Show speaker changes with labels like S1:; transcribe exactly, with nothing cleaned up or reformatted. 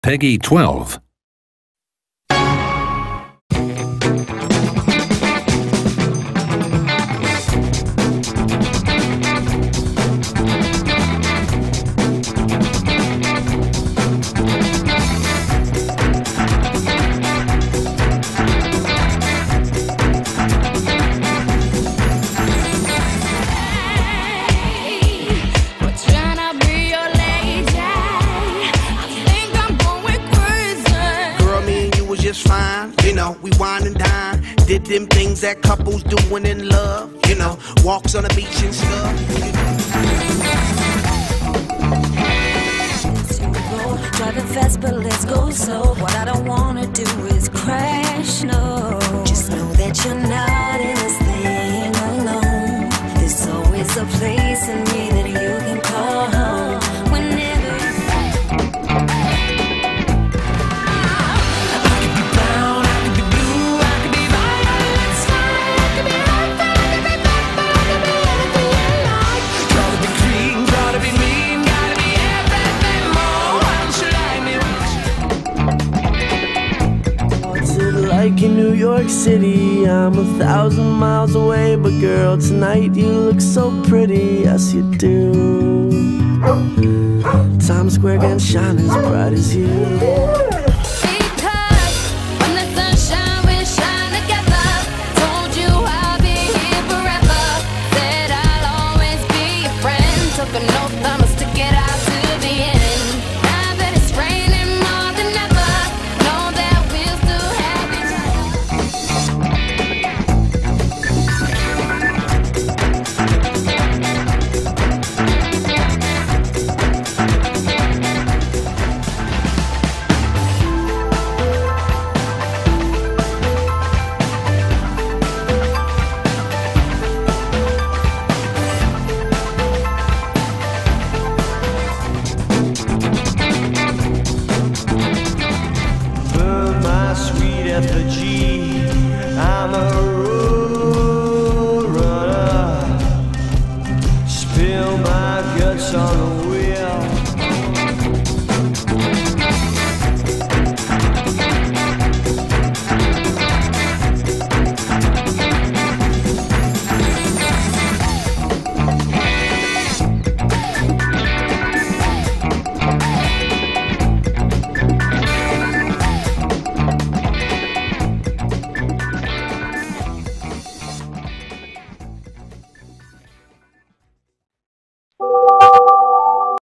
S1: Peggy twelve.
S2: Just fine, you know, we wine and dine. Did them things that couples doing in love, you know, walks on the beach and stuff. You
S3: know. Driving fast, but let's go slow. What I don't wanna do is crash, no. Just know that you're not in this thing alone. There's always a place in me that you can call home.
S4: Like in New York City, I'm a thousand miles away, but girl, tonight you look so pretty, yes you do. Times Square can shine as bright as you.